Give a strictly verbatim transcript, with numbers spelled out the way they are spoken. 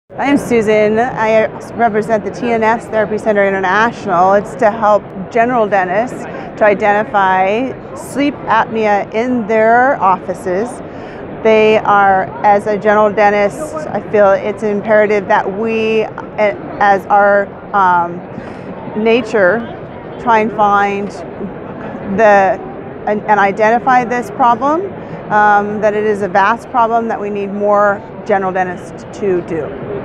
I'm Susan. I represent the T N S Therapy Center International. It's to help general dentists to identify sleep apnea in their offices. They are, as a general dentist, I feel it's imperative that we, as our um, nature, try and find the and, and identify this problem, um, that it is a vast problem that we need more general dentists to do.